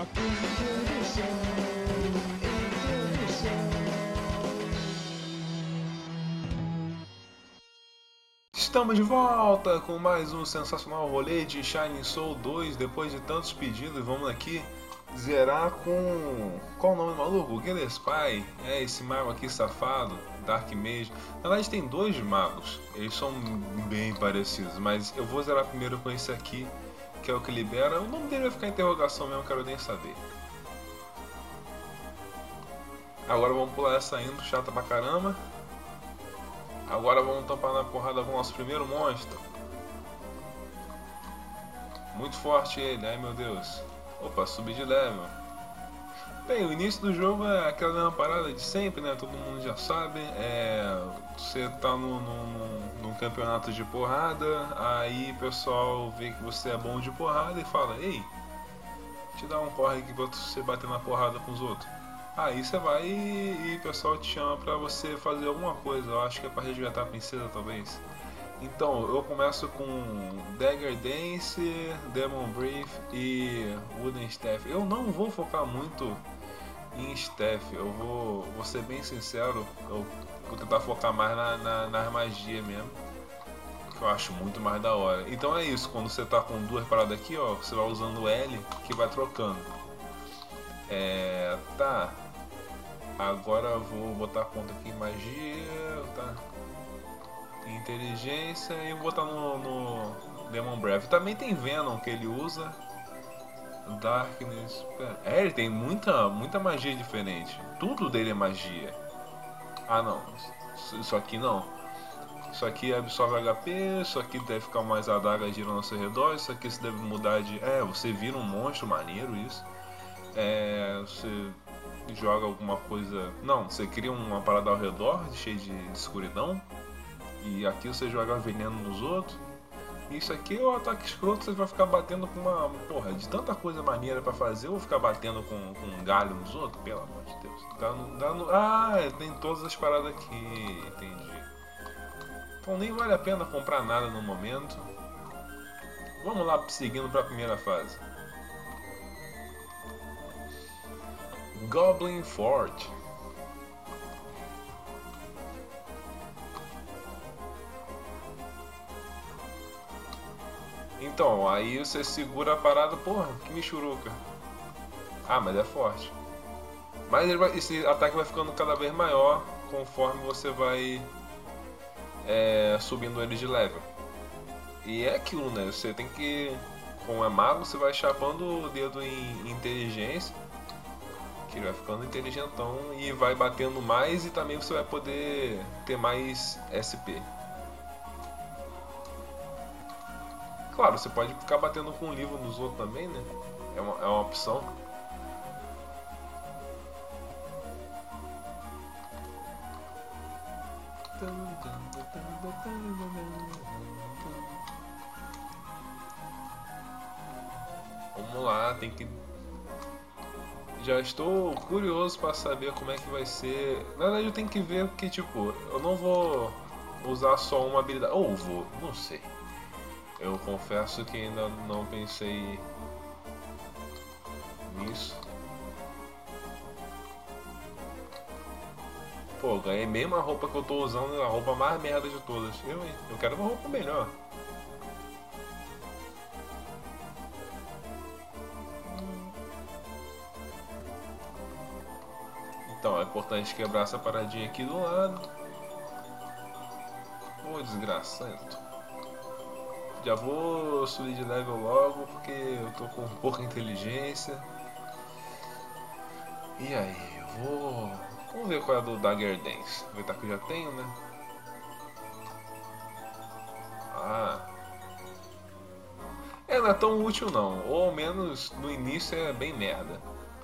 Estamos de volta com mais um sensacional rolê de Shining Soul 2. Depois de tantos pedidos, vamos aqui zerar com... Qual o nome do maluco? Gillespie. É esse mago aqui safado, Dark Mage. Na verdade tem dois magos, eles são bem parecidos, mas eu vou zerar primeiro com esse aqui, que é o que libera. O nome dele vai ficar interrogação mesmo, quero nem saber. Agora vamos pular essa intro chata pra caramba. Agora vamos tampar na porrada com o nosso primeiro monstro. Muito forte ele, ai meu Deus. Opa, subi de level. Bem, o início do jogo é aquela mesma parada de sempre, né? Todo mundo já sabe. Você tá num campeonato de porrada, aí o pessoal vê que você é bom de porrada e fala: ei, te dá um corre aqui pra você bater na porrada com os outros. Aí você vai e o pessoal te chama pra você fazer alguma coisa. Eu acho que é pra resgatar a princesa, talvez. Então, eu começo com Dagger Dance, Demon Breath e Wooden Staff. Eu não vou focar muito em Staff, eu vou ser bem sincero, eu vou tentar focar mais na magia mesmo, que eu acho muito mais da hora. Então é isso, quando você tá com duas paradas aqui, ó, você vai usando o L que vai trocando. Tá. Agora eu vou botar a conta aqui em magia, tá? Inteligência e vou botar no Demon Breath. Também tem Venom que ele usa. Darkness. Ele tem muita magia diferente. Tudo dele é magia. Ah não, isso aqui não. Isso aqui absorve HP, isso aqui deve ficar mais adaga girando ao seu redor, isso aqui você deve mudar de... você vira um monstro, maneiro isso. Você joga alguma coisa... Não, você cria uma parada ao redor, cheia de escuridão. E aqui você joga veneno nos outros. Isso aqui é o ataque escroto, você vai ficar batendo com uma... Porra, de tanta coisa maneira pra fazer, eu vou ficar batendo com um galho nos outros? Pelo amor de Deus. Tem todas as paradas aqui, entendi. Então nem vale a pena comprar nada no momento. Vamos lá, seguindo pra primeira fase. Goblin Fort. Então, aí você segura a parada, porra, que michuruca. Ah, mas é forte. Mas esse ataque vai ficando cada vez maior conforme você vai subindo ele de level. E é aquilo, né? Você tem que, como é mago, você vai chapando o dedo em inteligência, que ele vai ficando inteligentão e vai batendo mais, e também você vai poder ter mais SP. Claro, você pode ficar batendo com um livro nos outros também, né? É uma opção. Vamos lá, tem que... Já estou curioso para saber como é que vai ser. Na verdade eu tenho que ver que, tipo, eu não vou usar só uma habilidade. Ou vou, não sei. Eu confesso que ainda não pensei nisso. Pô, ganhei mesmo a roupa que eu tô usando, a roupa mais merda de todas. Eu quero uma roupa melhor. Então, é importante quebrar essa paradinha aqui do lado. Ô, desgraçado. Já vou subir de level logo, porque eu tô com pouca inteligência. E aí, eu vou... Vamos ver qual é a do Dagger Dance. Aproveitar que eu já tenho, né? Não é tão útil não. Ou ao menos no início é bem merda.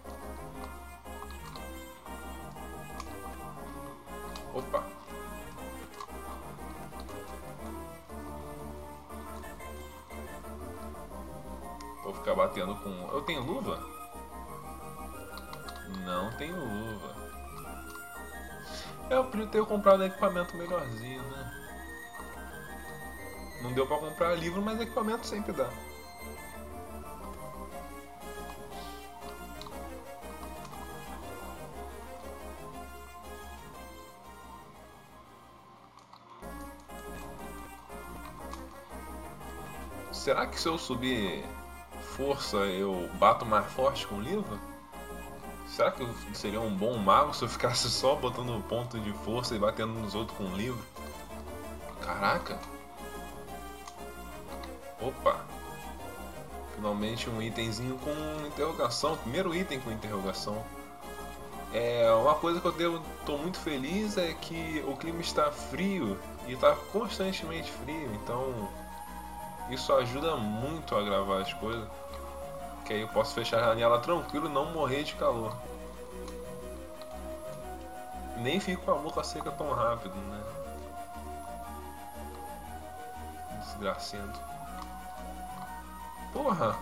Opa. Vou ficar batendo com... Eu tenho luva? Não tenho luva. Eu podia ter comprado equipamento melhorzinho, né? Não deu pra comprar livro, mas equipamento sempre dá. Será que se eu subir força eu bato mais forte com o livro? Será que eu seria um bom mago se eu ficasse só botando ponto de força e batendo nos outros com o livro? Caraca! Opa! Finalmente um itemzinho com interrogação. Primeiro item com interrogação. Uma coisa que tô muito feliz é que o clima está frio e está constantemente frio, então isso ajuda muito a gravar as coisas. Que aí eu posso fechar a janela tranquilo e não morrer de calor. Nem fico com a boca seca tão rápido, né? Desgracento. Porra!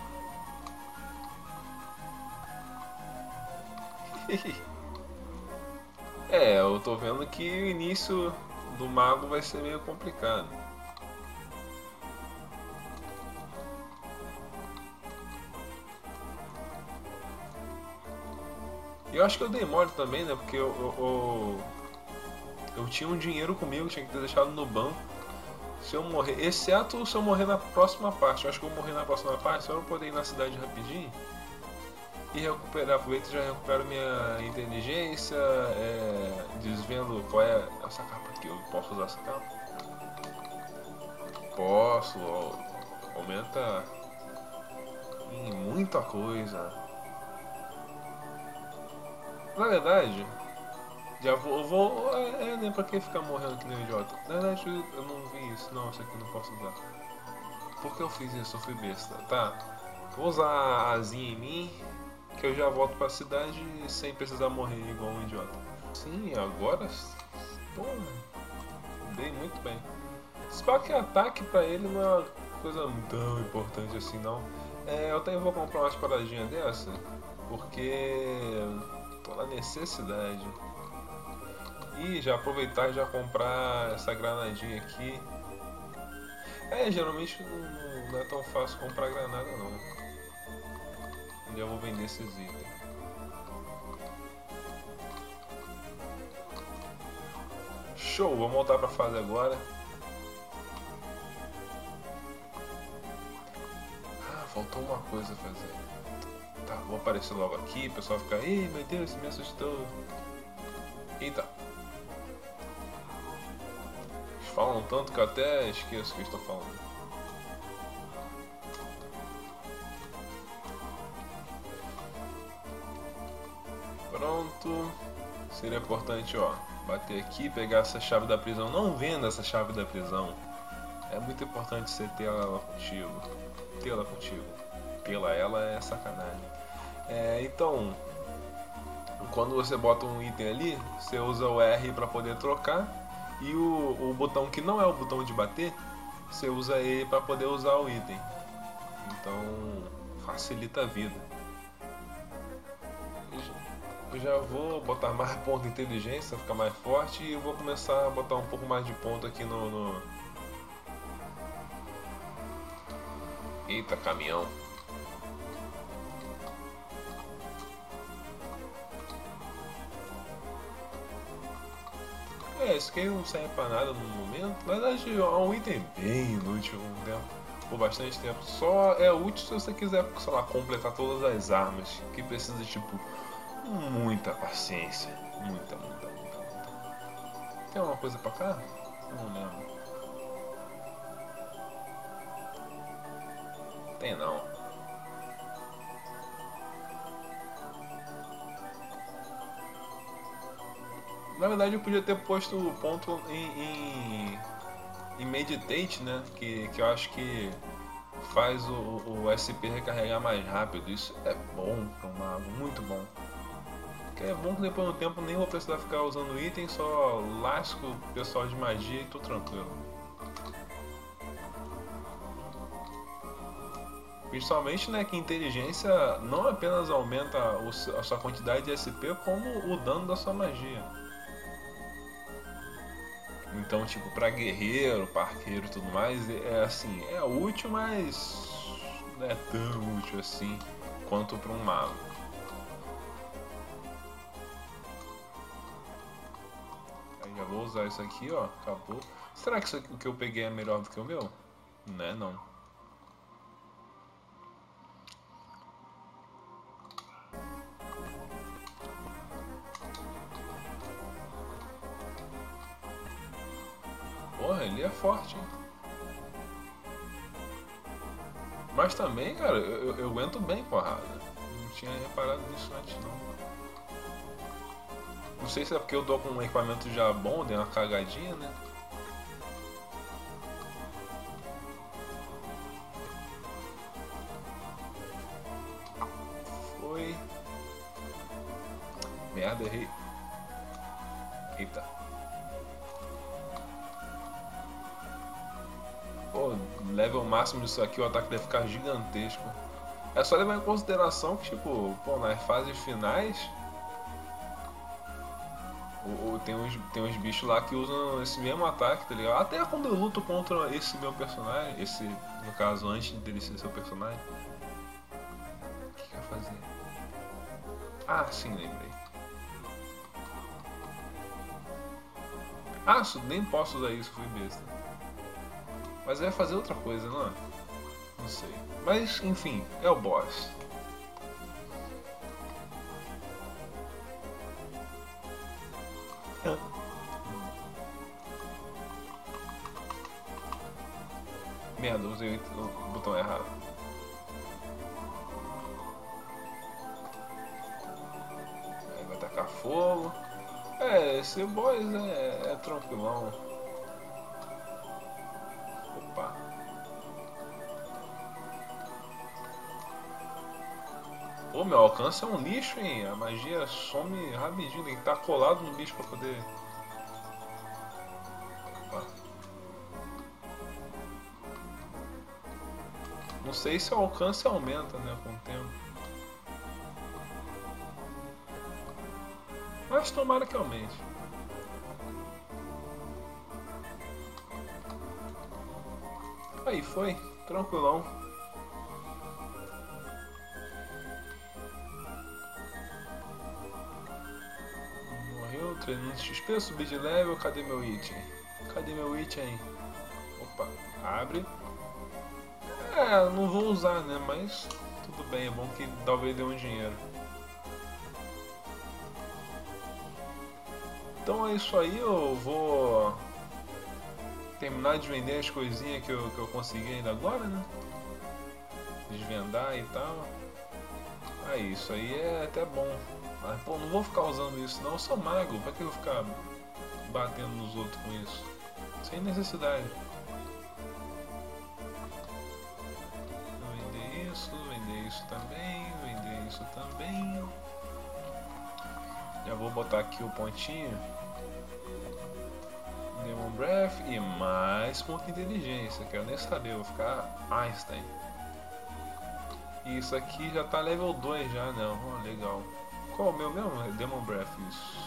Eu tô vendo que o início do mago vai ser meio complicado. E eu acho que eu dei mole também, né? Porque eu tinha um dinheiro comigo, tinha que ter deixado no banco. Se eu morrer, exceto se eu morrer na próxima parte. Eu acho que eu vou morrer na próxima parte, só eu poder ir na cidade rapidinho e recuperar, aproveito e já recupero minha inteligência, desvendo qual é essa capa aqui. Eu posso usar essa capa? Posso, aumenta em muita coisa. Na verdade, eu vou. Nem pra que ficar morrendo que nem um idiota. Na verdade, eu não vi isso. Não, isso aqui eu não posso usar. Por que eu fiz isso? Eu fui besta. Tá, vou usar a asinha em mim, que eu já volto pra cidade sem precisar morrer igual um idiota. Sim, agora. Pô, dei muito bem. Só que ataque pra ele não é uma coisa tão importante assim, não. Eu também vou comprar umas paradinhas dessa, porque tô na necessidade. E já aproveitar e já comprar essa granadinha aqui. Geralmente não é tão fácil comprar granada não. E eu vou vender esses itens. Show, vamos voltar pra fase agora. Faltou uma coisa a fazer. Tá, vou aparecer logo aqui, o pessoal fica, ei meu Deus, me assustou. Eita. Eles falam tanto que eu até esqueço o que estou falando. Pronto. Seria importante, bater aqui, pegar essa chave da prisão. Não venda essa chave da prisão. É muito importante você ter ela contigo. Tê-la contigo. Tê-la ela é sacanagem. Então, quando você bota um item ali, você usa o R para poder trocar. E o botão que não é o botão de bater, você usa E para poder usar o item. Então, facilita a vida. Eu já vou botar mais ponto de inteligência, ficar mais forte, e eu vou começar a botar um pouco mais de ponto aqui no... Eita, caminhão. Isso aqui não serve pra nada no momento. Na verdade, é um item bem inútil por bastante tempo. Só é útil se você quiser, sei lá, completar todas as armas, que precisa, tipo, muita paciência. Muita. Tem alguma coisa pra cá? Não lembro. Tem não. Na verdade eu podia ter posto o ponto em Meditate, né? Que eu acho que faz o SP recarregar mais rápido. Isso é bom para um mago, muito bom. Que é bom que depois do tempo nem vou precisar ficar usando item, só lasco o pessoal de magia e tô tranquilo. Principalmente, né, que inteligência não apenas aumenta a sua quantidade de SP, como o dano da sua magia. Então, tipo, pra guerreiro, pra arqueiro e tudo mais, é útil, mas não é tão útil assim quanto pra um mago. Aí já vou usar isso aqui, acabou. Será que o que eu peguei é melhor do que o meu? Não é não. ele é forte, hein? Mas também, cara, eu aguento bem porrada. Não tinha reparado nisso antes, não. Não sei se é porque eu tô com um equipamento já bom, dei uma cagadinha, né? Foi. Merda, errei. Eita. Pô, level máximo disso aqui, o ataque deve ficar gigantesco. É só levar em consideração que, tipo, pô, nas fases finais tem uns bichos lá que usam esse mesmo ataque, tá ligado? Até quando eu luto contra esse meu personagem, esse, no caso, antes dele ser seu personagem. O que eu ia fazer? Ah, sim, lembrei. Ah, nem posso usar isso, fui besta. Mas eu ia fazer outra coisa, não é? Não sei. Mas, enfim, é o boss. Merda, usei o botão errado. Aí vai tacar fogo. É, esse boss é tranquilão. Opa. Pô, meu alcance é um lixo, hein? A magia some rapidinho, tem que estar colado no bicho pra poder... Opa. Não sei se o alcance aumenta, né, com o tempo. Mas tomara que aumente. Aí foi, tranquilão. Morreu, 300 XP, subi de level, cadê meu item? Cadê meu item? Opa, abre. É, não vou usar, né, mas tudo bem, é bom que talvez dê um dinheiro. Então é isso aí, eu vou terminar de vender as coisinhas que eu consegui ainda agora, né? Desvendar e tal. Aí, isso aí é até bom. Mas, pô, não vou ficar usando isso não, eu sou mago, pra que eu vou ficar batendo nos outros com isso? Sem necessidade. Vender isso também, vender isso também. Já vou botar aqui o pontinho. Demon Breath e mais ponto de inteligência, quero nem saber, vou ficar Einstein. E isso aqui já tá level 2 já, não, oh, legal. Qual é o meu mesmo? É Demon Breath, isso.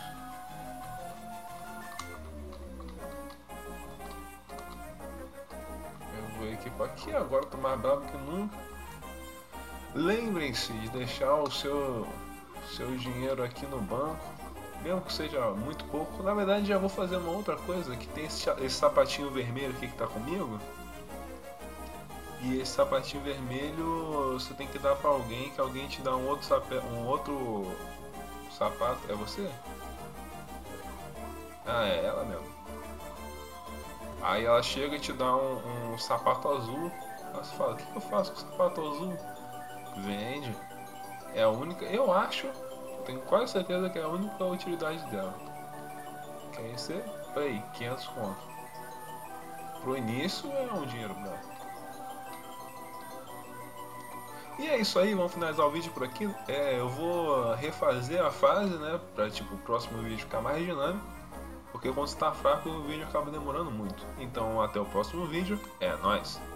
Eu vou equipar aqui, agora tô mais bravo que nunca. Lembrem-se de deixar o seu dinheiro aqui no banco. Mesmo que seja muito pouco. Na verdade já vou fazer uma outra coisa. Que tem esse sapatinho vermelho aqui que tá comigo. E esse sapatinho vermelho você tem que dar pra alguém. Que alguém te dá um outro sapato. É você? Ah, é ela mesmo. Aí ela chega e te dá um sapato azul. Aí você fala, o que eu faço com o sapato azul? Vende. É a única, eu acho, tenho quase certeza que é a única utilidade dela. Que é esse, aí, 500 conto. Pro início é um dinheiro bom. E é isso aí, vamos finalizar o vídeo por aqui. Eu vou refazer a fase, né, pra tipo, o próximo vídeo ficar mais dinâmico. Porque quando está fraco o vídeo acaba demorando muito. Então até o próximo vídeo, é nóis!